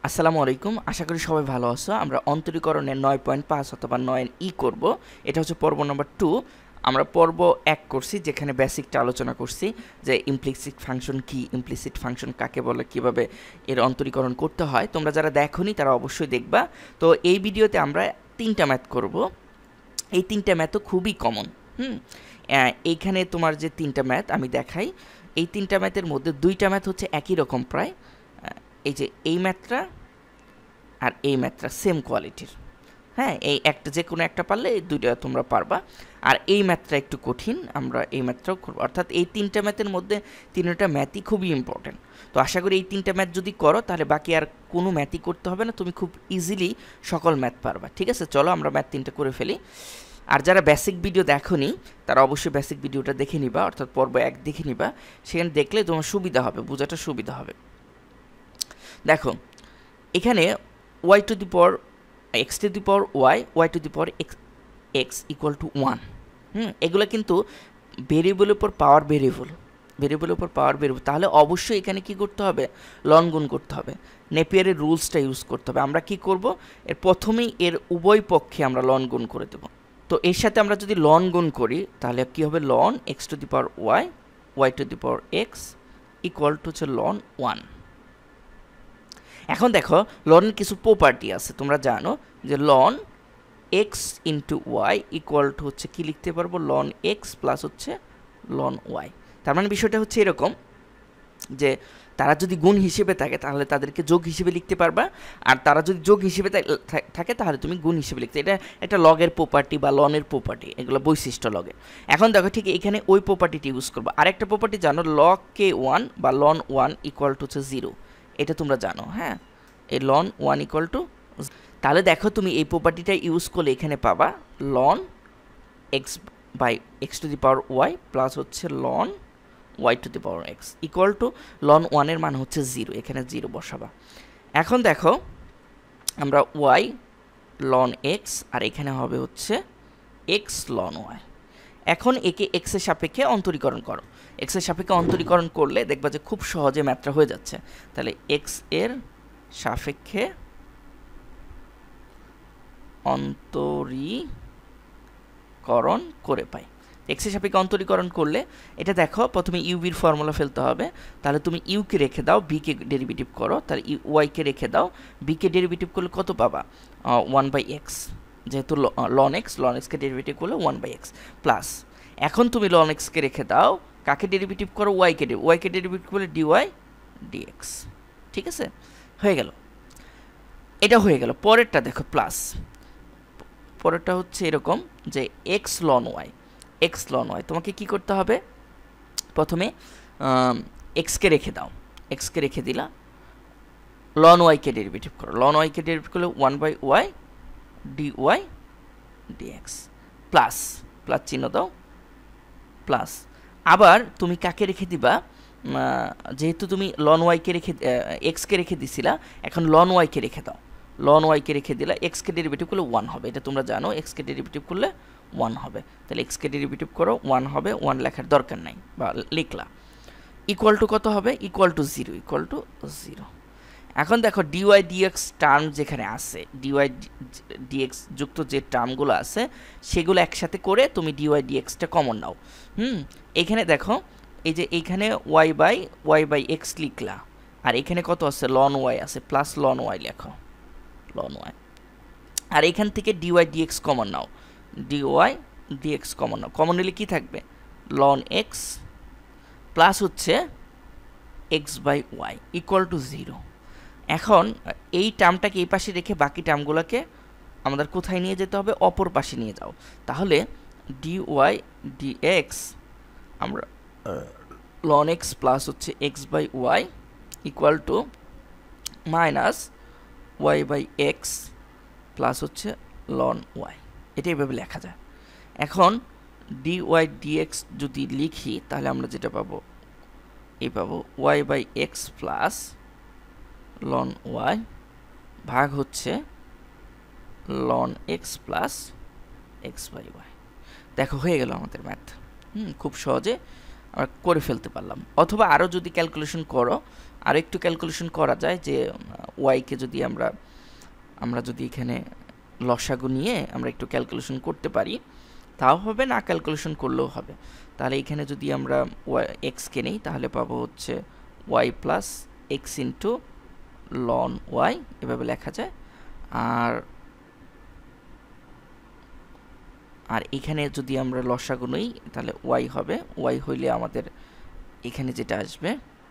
আসসালামু আলাইকুম। আশা করি সবাই ভালো আছো। আমরা অন্তরীকরণের 9.5 অথবা 9E করব। এটা হচ্ছে পর্ব নম্বর 2। আমরা পর্ব 1 করছি, যেখানে বেসিকটা আলোচনা করছি যে ইমপ্লিসিট ফাংশন কি, ইমপ্লিসিট ফাংশন কাকে বলে, কিভাবে এর অন্তরীকরণ করতে হয়। তোমরা যারা দেখোনি তারা অবশ্যই দেখবা। তো এই ভিডিওতে আমরা 3টা ম্যাথ করব। এই 3টা ম্যাথও খুবই কমন। এইখানে তোমার যে 3টা ম্যাথ আমি দেখাই, এই 3টা ম্যাথের মধ্যে 2টা ম্যাথ হচ্ছে একই রকম প্রায়। এই যে এই ম্যাথটা আর এই ম্যাথটা সেম কোয়ালিটির। হ্যাঁ, এই একটা যে কোনো একটা পারলে এই দুইটা তোমরা পারবা। আর এই ম্যাথটা একটু কঠিন, আমরা এই ম্যাথটাও করবো। অর্থাৎ এই 3টা ম্যাথের মধ্যে 3টা ম্যাথই খুবই ইম্পর্টেন্ট। তো আশা করি এই 3টা ম্যাথ যদি করো তাহলে বাকি আর কোনো ম্যাথই করতে হবে না, তুমি খুব ইজিলি সকল ম্যাথ পারবা। ঠিক আছে, চলো আমরা ম্যাথ 3টা করে ফেলি। আর যারা বেসিক ভিডিও দেখোনি তারা অবশ্যই বেসিক ভিডিওটা দেখে নিবা, অর্থাৎ পর্ব 1 দেখে নিবা। সেখানে দেখলে তোমার সুবিধা হবে, বোঝাটা সুবিধা হবে। দেখো এখানে y to the power x to the power y to the power x equal to 1। এগুলো কিন্তু ভেরিয়েবলের উপর পাওয়ার ভেরিয়েবলের উপর পাওয়ার ভেরিয়েবল, তাহলে অবশ্যই এখানে কি করতে হবে, লন গুণ করতে হবে। নেপিয়ারের রুলসটা ইউজ করতে হবে। আমরা কি করব, এর প্রথমেই এর উভয় পক্ষে আমরা লন গুণ করে দেব। তো এর সাথে আমরা যদি লন গুণ করি তাহলে কি হবে, ln x to the power y to the power x equal to হচ্ছে লন 1। এখন দেখো লনের কিছু প্রপার্টি আছে, তোমরা জানো যে ln x into y equal to হচ্ছে কি লিখতে পারবো, লন এক্স প্লাস হচ্ছে লন ওয়াই। তার মানে বিষয়টা হচ্ছে এরকম যে তারা যদি গুণ হিসেবে থাকে তাহলে তাদেরকে যোগ হিসেবে লিখতে পারবা, আর তারা যদি যোগ হিসেবে থাকে তাহলে তুমি গুণ হিসেবে লিখতে। এটা একটা লগের প্রপার্টি বা লনের প্রপার্টি, এগুলো বৈশিষ্ট্য লগের। এখন দেখো ঠিক এখানে ওই প্রপার্টিটি ইউজ করবো। আরেকটা প্রপার্টি জানো, লগ কে 1 বা লন 1 ইকুয়াল টু হচ্ছে 0, এটা তোমরা জানো। হ্যাঁ, এই লন 1 ইকুয়াল টু, তাহলে দেখো তুমি এই প্রপার্টিটা ইউজ করলে এখানে পাবা ln x by x to the power y plus হচ্ছে ln y to the power x equal to ln 1-এর মান হচ্ছে 0, এখানে 0 বসাবা। এখন দেখো আমরা ওয়াই লন এক্স আর এখানে হবে হচ্ছে এক্স লন ওয়াই। এখন একে এক্সের সাপেক্ষে অন্তরীকরণ করো। এক্সের সাপেক্ষে অন্তরীকরণ করলে দেখবা যে খুব সহজে ম্যাথটা হয়ে যাচ্ছে। তাহলে এক্স এর সাপেক্ষে অন্তরীকরণ করে পাই। এক্সের সাপেক্ষে অন্তরীকরণ করলে এটা দেখো, প্রথমে ইউবির ফর্মুলা ফেলতে হবে। তাহলে তুমি ইউকে রেখে দাও, বিকে ডেরিভেটিভ করো, তাহলে ওয়াইকে রেখে দাও, বিকে ডেরিভেটিভ করলে কত পাবা, 1/x, যেহেতু লন এক্সকে ডেরিভেটিভ করলে 1/x প্লাস। এখন তুমি লন এক্সকে রেখে দাও, কাকে ডেরিভেটিভ করো, ওয়াইকে ডেরিভেটিভ করলে ডিওয়াই ডিএক্স। ঠিক আছে, হয়ে গেল, এটা হয়ে গেল। পরেরটা দেখো প্লাস, পরেরটা হচ্ছে এরকম যে এক্স লন ওয়াই তোমাকে কি করতে হবে, প্রথমে এক্সকে রেখে দাও, এক্সকে রেখে দিলা, লন ওয়াইকে ডেরিভেটিভ করো, লন ওয়াইকে ডেরিভেটিভ করলে 1/y dy dx plus, plus চিহ্ন দাও প্লাস। আবার তুমি কাকে রেখে দিবা, যেহেতু তুমি লন ওয়াইকে রেখে এক্সকে রেখে দিছিলা, এখন লন ওয়াইকে রেখে দাও, লন ওয়াইকে রেখে দিলা, এক্সকে ডেরিভেটিভ করলে 1 হবে, এটা তোমরা জানো, এক্সকে ডেরিভেটিভ করলে 1 হবে। তাহলে এক্সকে ডেরিভেটিভ করো 1 হবে, 1 লেখার দরকার নাই বা লিখলা। ইকুয়াল টু কত হবে, ইকুয়াল টু 0। এখন দেখো ডিওয়াই ডিএক্স টার্ম যেখানে আছে, ডিওয়াই ডিএক্স যুক্ত যে টার্মগুলো আছে সেগুলো একসাথে করে তুমি ডিওয়াই ডিএক্সটা কমন নাও। এখানে দেখো এই যে এইখানে ওয়াই বাই এক্স লিখলা, আর এখানে কত আছে, লন ওয়াই আছে, প্লাস লন ওয়াই লেখো, লন ওয়াই। আর এখান থেকে ডিওয়াই ডিএক্স কমন নাও, ডিওয়াই ডিএক্স কমন নাও, কমন নিলে কী থাকবে, লন এক্স প্লাস হচ্ছে x by y equal to 0। এখন এই টার্মটাকে এই পাশে রেখে বাকি টার্মগুলোকে আমাদের কোথায় নিয়ে যেতে হবে, অপর পাশে নিয়ে যাও। তাহলে ডিওয়াই ডিএক্স আমরা লন এক্স প্লাস হচ্ছে x by y equal to minus y by x plus হচ্ছে লন ওয়াই, এটা এইভাবে লেখা যায়। এখন ডিওয়াই ডিএক্স যদি লিখি তাহলে আমরা যেটা পাবো, এই পাবো y by x plus ln y ভাগ হচ্ছে ln x plus x by y. দেখো হয়ে গেল আমাদের ম্যাথ। খুব সহজে আমরা করে ফেলতে পারলাম। অথবা আরও যদি ক্যালকুলেশন করো আরেকটু ক্যালকুলেশন করা যায় যে ওয়াইকে যদি আমরা যদি এখানে লসাগু নিয়ে আমরা একটু ক্যালকুলেশন করতে পারি তাও হবে, না ক্যালকুলেশন করলেও হবে। তাহলে এখানে যদি আমরা এক্সকে নেই তাহলে পাবো হচ্ছে y plus x into ln y, এভাবে লেখা যায়। আর এখানে যদি আমরা লসাগু নই তাহলে ওয়াই হবে, ওয়াই হইলে আমাদের এখানে যেটা আসবে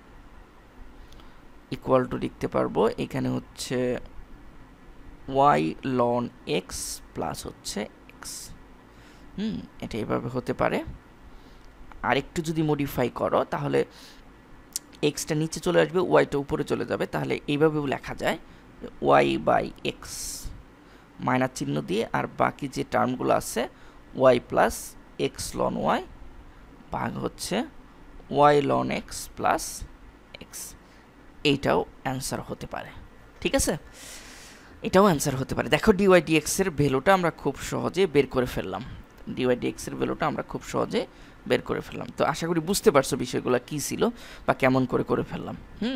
ইকুয়াল টু লিখতে পারবো এখানে হচ্ছে ওয়াই লন এক্স প্লাস হচ্ছে এক্স। এটা এভাবে হতে পারে। আর একটু যদি মডিফাই করো তাহলে এক্সটা নিচে চলে আসবে, ওয়াইটা উপরে চলে যাবে, তাহলে এইভাবেও লেখা যায় ওয়াই বাই এক্স মাইনাস চিহ্ন দিয়ে, আর বাকি যে টার্মগুলো আছে y plus x ln y ভাগ হচ্ছে y ln x plus x. এইটাও অ্যান্সার হতে পারে, ঠিক আছে, এটাও অ্যান্সার হতে পারে। দেখো ডিওয়াই ডিএক্স এর ভ্যালুটা আমরা খুব সহজে বের করে ফেললাম, ডিওয়াই ডিএক্স এর ভ্যালুটা আমরা খুব সহজে বের করে ফেললাম। তো আশা করি বুঝতে পারছো বিষয়গুলো কী ছিল বা কেমন করে ফেললাম।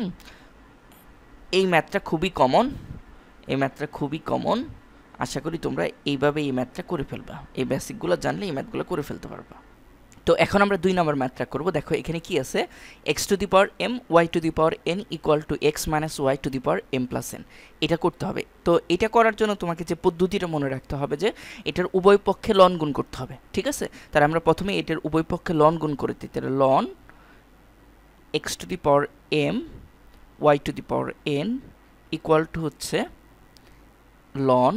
এই ম্যাথটা খুবই কমন, আশা করি তোমরা এইভাবে এই ম্যাথটা করে ফেলবা, এই বেসিকগুলো জানলে এই ম্যাথগুলো করে ফেলতে পারবা। তো এখন আমরা 2 নম্বর ম্যাথটা করব। দেখো এখানে কি আছে, x to the power m y to the power n equal to x minus y to the power m plus n, এটা করতে হবে। তো এটা করার জন্য তোমাকে যে পদ্ধতিটা মনে রাখতে হবে যে এটার উভয় পক্ষে লন গুণ করতে হবে, ঠিক আছে। তাহলে আমরা প্রথমে এটার উভয় পক্ষে লন গুণ করে দিই, তাহলে ln x to the power m y to the power n equal to হচ্ছে ln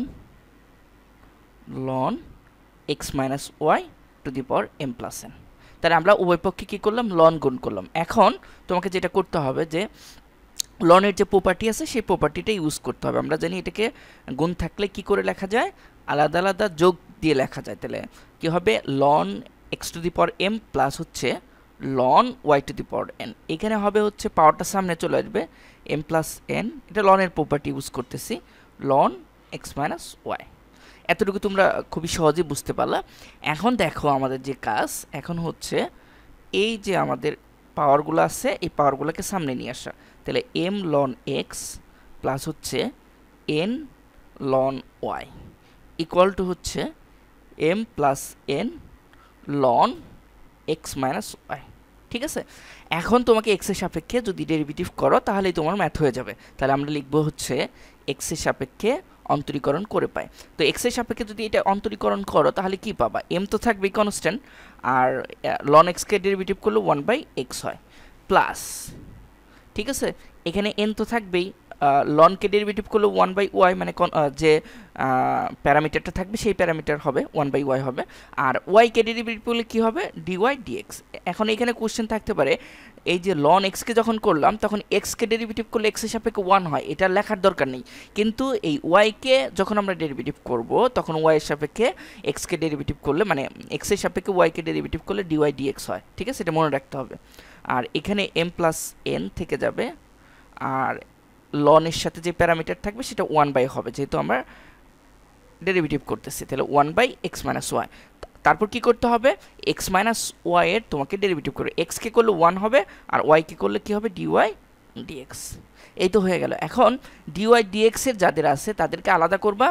x minus y to the power m plus n। তাহলে আমরা উভয় পক্ষে কী করলাম, লন গুণ করলাম। এখন তোমাকে যেটা করতে হবে যে লনের যে প্রপার্টি আছে সেই প্রপার্টিটা ইউজ করতে হবে। আমরা জানি এটাকে গুণ থাকলে কি করে লেখা যায়, আলাদা আলাদা যোগ দিয়ে লেখা যায়। তাহলে কি হবে, ln x to the power m plus হচ্ছে ln y to the power n, এখানে হবে হচ্ছে পাওয়ারটা সামনে চলে আসবে m প্লাস n, এটা লনের প্রপার্টি ইউজ করতেছি, লন x মাইনাস y। এতটুকু তোমরা খুবই সহজেই বুঝতে পারলা। এখন দেখো আমাদের যে কাজ এখন হচ্ছে এই যে আমাদের পাওয়ারগুলো আছে এই পাওয়ারগুলোকে সামনে নিয়ে আসা। তাহলে m লন x প্লাস হচ্ছে n ln y equal to হচ্ছে m plus n ln x minus y, ঠিক আছে। এখন তোমাকে x এর সাপেক্ষে যদি ডেরিভেটিভ করো তাহলেই তোমার ম্যাথ হয়ে যাবে। তাহলে আমরা লিখব হচ্ছে x এর সাপেক্ষে অন্তরীকরণ করে পাই। তো x এর সাপেক্ষে যদি এটা অন্তরীকরণ করো তাহলে কি পাবা, m তো থাকবেই কনস্ট্যান্ট, আর লন x কে ডেরিভেটিভ করলে 1/x হয় প্লাস, ঠিক আছে, এখানে n তো থাকবেই, লনকে ডেরিভেটিভ করলে 1/y মানে যে প্যারামিটারটা থাকবে সেই প্যারামিটার হবে 1/y হবে, আর y কে ডেরিভেটিভ করলে কি হবে, dy dx। এখন এখানে কোশ্চেন থাকতে পারে এই যে লন x কে যখন করলাম তখন x কে ডেরিভেটিভ করলে x এর সাপেক্ষে 1 হয়, এটা লেখার দরকার নেই, কিন্তু এই y কে যখন আমরা ডেরিভেটিভ করব তখন y এর সাপেক্ষে x কে ডেরিভেটিভ করলে মানে x এর সাপেক্ষে y কে ডেরিভেটিভ করলে dy dx হয়, ঠিক আছে, এটা মনে রাখতে হবে। আর এখানে m প্লাস n থেকে যাবে, আর লনের সাথে যে প্যারামিটার থাকবে সেটা 1/, হবে যেহেতু আমরা ডেরিভেটিভ করতেছি, তাহলে 1/x মাইনাস ওয়াই। তারপর কি করতে হবে, x মাইনাস ওয়াই এর তোমাকে ডেরিভেটিভ করে x কে করলে 1 হবে আর y কে করলে কি হবে dy dx। এই তো হয়ে গেল। এখন dy dx এর যাদের আছে তাদেরকে আলাদা করবা,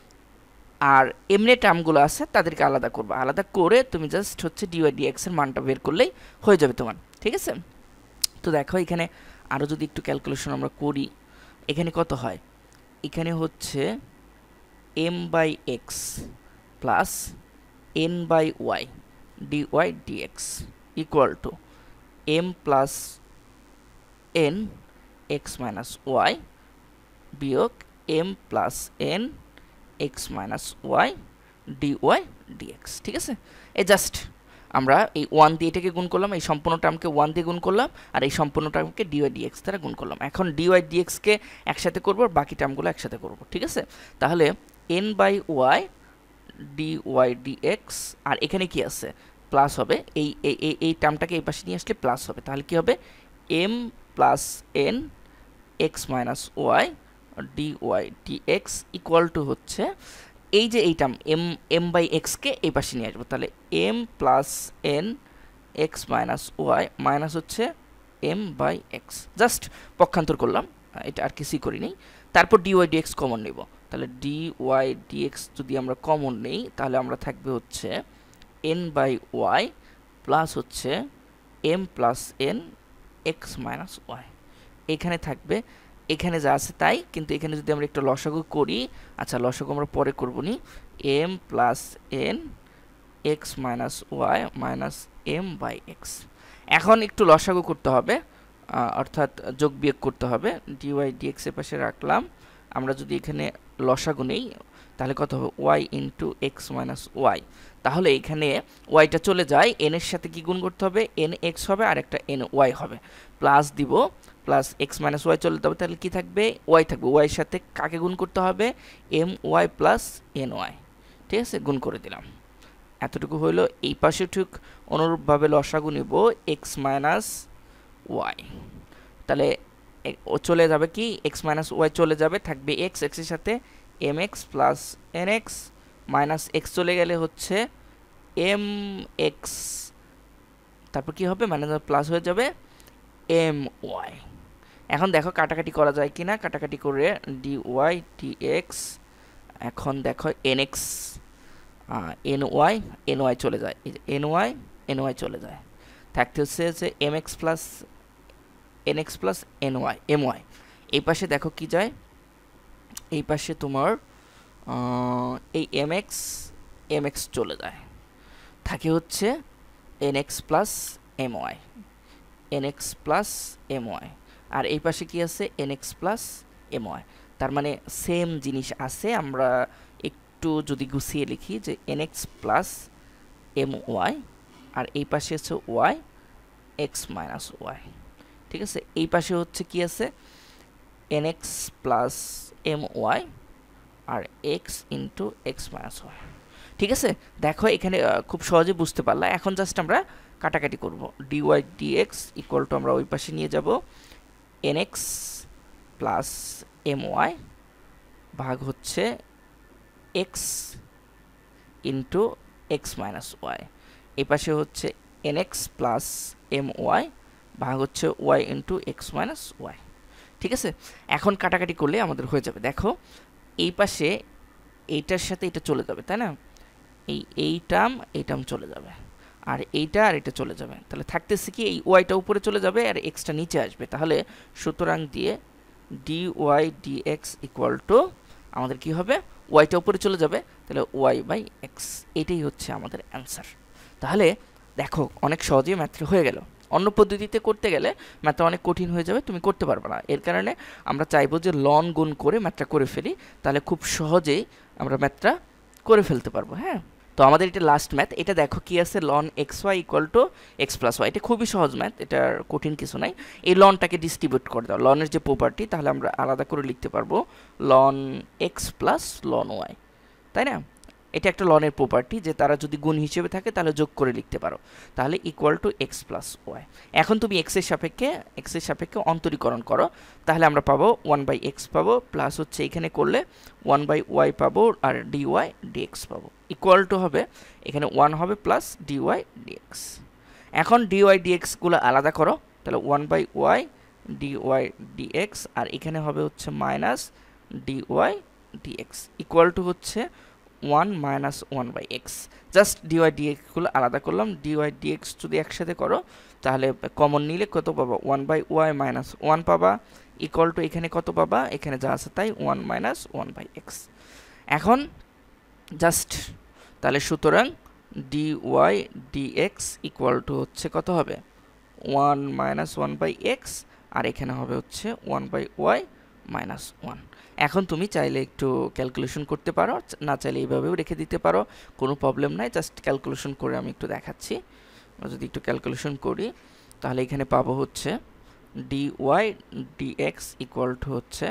আর এমনি টার্মগুলো আছে তাদেরকে আলাদা করবা, আলাদা করে তুমি জাস্ট হচ্ছে dy dx এর মানটা বের করলেই হয়ে যাবে তোমার, ঠিক আছে। তো দেখো এখানে আরও যদি একটু ক্যালকুলেশন আমরা করি, এখানে কত হয়, এখানে হচ্ছে m/x plus n/y dy dx equal to m plus n x minus y বিয়োগ m plus n x minus y dy dx, ঠিক আছে। এই জাস্ট আমরা এই 1 দিয়ে এটাকে গুণ করলাম, এই সম্পূর্ণ টার্মকে 1 দিয়ে গুণ করলাম, আর এই সম্পূর্ণ টার্মকে dy dx দ্বারা গুণ করলাম। এখন dy dx কে একসাথে করব আর বাকি টার্মগুলো একসাথে করব, ঠিক আছে। তাহলে n/y dy dx, আর এখানে কি আছে প্লাস হবে, এই টার্মটাকে এই পাশে নিয়ে আসলে প্লাস হবে, তাহলে কি হবে m plus n x minus y dy dx equal to হচ্ছে এই যে এই টার্ম m/x কে এই পাশে নিয়ে আসবো, তাহলে m plus n x minus y minus হচ্ছে এম বাই এক্স, জাস্ট পক্ষান্তর করলাম, এটা আর কিছুই করি নেই। তারপর ডিওয়াই ডিএক্স কমন নেব, তাহলে ডিওয়াই ডিএক্স যদি আমরা কমন নেই তাহলে আমরা থাকবে হচ্ছে এন বাই ওয়াই প্লাস হচ্ছে m plus n x minus y, এখানে থাকবে, এখানে যা আছে তাই, কিন্তু এখানে যদি আমরা একটু লসাগু করি, আচ্ছা লসাগু আমরা পরে করব নি, m plus n x minus y minus m by x. এখন একটু লসাগু করতে হবে, অর্থাৎ যোগ বিয়োগ করতে হবে, ডিওয়াই ডিএক্স এর পাশে রাখলাম। আমরা যদি এখানে লসাগু নেই তাহলে কত হবে, y into x minus y, তাহলে এখানে ওয়াইটা চলে যায়, এন এর সাথে কি গুণ করতে হবে, এন এক্স হবে আর একটা এন ওয়াই হবে, প্লাস দিব, প্লাস এক্স মাইনাস ওয়াই চলে যাবে, তাহলে কি থাকবে, ওয়াই থাকবে, ওয়াইয়ের সাথে কাকে গুণ করতে হবে, m y plus n y, ঠিক আছে, গুণ করে দিলাম। এতটুকু হইলো। এই পাশে ঠিক অনুরূপভাবে লসাগু নিব এক্স মাইনাস ওয়াই, তাহলে ও চলে যাবে কি, এক্স মাইনাস ওয়াই চলে যাবে, থাকবে এক্স, এক্সের সাথে m x plus n x minus x চলে গেলে হচ্ছে এম এক্স, তারপর কি হবে, মানে প্লাস হয়ে যাবে এম ওয়াই। এখন দেখো কাটাকাটি করা যায় কিনা, কাটাকাটি করে ডি ওয়াই ডি এক্স, এখন দেখো এন এক্স এন ওয়াই চলে যায়, এন ওয়াই চলে যায়, থাকতে হচ্ছে যে m x plus n x plus n y m y. এই পাশে দেখো কি যায়, এই পাশে তোমার এই এম এক্স চলে যায়, থাকে হচ্ছে n x plus m y, n x plus m y, আর এই পাশে কি আছে, n x plus m y, তার মানে সেম জিনিস আছে। আমরা একটু যদি গুছিয়ে লিখি যে n x plus m y, আর এই পাশে আছে ওয়াই এক্স মাইনাস ওয়াই, ঠিক আছে। এই পাশে হচ্ছে কি আছে, n x plus m y আর x into x minus y, ঠিক আছে। দেখো এখানে খুব সহজে বুঝতে পারলা। এখন জাস্ট আমরা কাটাকাটি করব, ডিওয়াই ডিএক্স ইকুয়াল টু আমরা ওই পাশে নিয়ে যাব n x plus m y ভাগ হচ্ছে x into x minus y, এই পাশে হচ্ছে n x plus m y ভাগ হচ্ছে y into x minus y, ঠিক আছে। এখন কাটাকাটি করলে আমাদের হয়ে যাবে, দেখো এই পাশে এইটার সাথে এটা চলে যাবে, তাই না, এই টার্ম চলে যাবে, আর এইটা আর এটা চলে যাবে, তাহলে থাকতেছে কি, এই ওয়াইটা উপরে চলে যাবে আর এক্সটা নিচে আসবে, তাহলে সুতরাং দিয়ে d y d x equal to আমাদের কি হবে, ওয়াইটা উপরে চলে যাবে, তাহলে ওয়াই বাই এক্স, এটাই হচ্ছে আমাদের অ্যান্সার। তাহলে দেখো অনেক সহজেই ম্যাথটা হয়ে গেল। অন্য পদ্ধতিতে করতে গেলে ম্যাথটা অনেক কঠিন হয়ে যাবে, তুমি করতে পারবে না। এর কারণে আমরা চাইবো যে লন গুণ করে ম্যাথটা করে ফেলি, তাহলে খুব সহজেই আমরা ম্যাথটা করে ফেলতে পারবো। হ্যাঁ, তো আমাদের এটা লাস্ট ম্যাথ, এটা দেখো কি আছে, ln x y equal to x plus y, এটা খুবই সহজ ম্যাথ, এটার কঠিন কিছু নাই। এই লনটাকে ডিস্ট্রিবিউট করে দাও, লনের যে প্রপার্টি, তাহলে আমরা আলাদা করে লিখতে পারবো ln x plus ln y, তাই না। এটা একটা লনের প্রপার্টি যে তারা যদি গুণ হিসেবে থাকে তাহলে যোগ করে লিখতে পারো, তাহলে equal to x plus y. এখন তুমি এক্সের সাপেক্ষে অন্তরীকরণ করো, তাহলে আমরা পাবো ওয়ান বাই এক্স পাবো, প্লাস হচ্ছে এখানে করলে ওয়ান বাই ওয়াই পাবো, আর ডি ওয়াই ডিএক্স পাবো, ইকুয়াল টু হবে এখানে ওয়ান হবে প্লাস ডি ওয়াই ডিএক্স। এখন ডি ওয়াই ডিএক্সগুলো আলাদা করো, তাহলে one by y d y dx, আর এখানে হবে হচ্ছে minus d y dx, equal to হচ্ছে one minus one by x. Just dy ডিএক্সগুলো আলাদা করলাম, ডিওয়াই ডিএক্স যদি একসাথে করো তাহলে কমন নিলে কত পাবা, one by y minus one পাবা, ইকুয়াল টু এখানে কত পাবা, এখানে যা আছে তাই one minus one by x. এখন জাস্ট তাহলে সুতরাং ডিওয়াই ডিএক্স ইকুয়াল টু হচ্ছে কত হবে, one minus one by x, আর এখানে হবে হচ্ছে one by y minus one. এখন তুমি চাইলে একটু ক্যালকুলেশন করতে পারো, না চাইলে এইভাবেও রেখে দিতে পারো, কোনো প্রবলেম নাই। জাস্ট ক্যালকুলেশন করে আমি একটু দেখাচ্ছি। যদি একটু ক্যালকুলেশন করি তাহলে এখানে পাবো হচ্ছে d y dx equal to হচ্ছে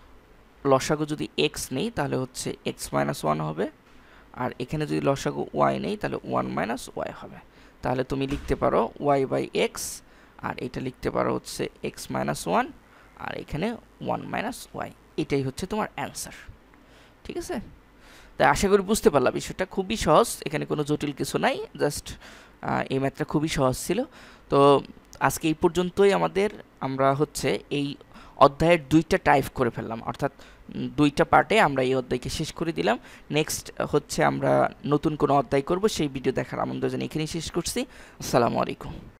লসাগু যদি এক্স নেই তাহলে হচ্ছে এক্স মাইনাস ওয়ান হবে, আর এখানে যদি লসাগু ওয়াই নেই তাহলে ওয়ান মাইনাস ওয়াই হবে। তাহলে তুমি লিখতে পারো ওয়াই বাই এক্স, আর এটা লিখতে পারো হচ্ছে এক্স মাইনাস ওয়ান, আর এখানে ওয়ান মাইনাস ওয়াই। এটাই হচ্ছে তোমার অ্যান্সার, ঠিক আছে। তাই আশা করি বুঝতে পারলাম, বিষয়টা খুবই সহজ, এখানে কোনো জটিল কিছু নাই, জাস্ট এই ম্যাথটা খুবই সহজ ছিল। তো আজকে এই পর্যন্তই আমাদের। আমরা হচ্ছে এই অধ্যায়ের 2টা টাইপ করে ফেললাম, অর্থাৎ 2টা পার্টে আমরা এই অধ্যায়কে শেষ করে দিলাম। নেক্সট হচ্ছে আমরা নতুন কোনো অধ্যায় করব, সেই ভিডিও দেখার আমন্ত্রণ জানিয়ে এখানেই শেষ করছি। আসসালামু আলাইকুম।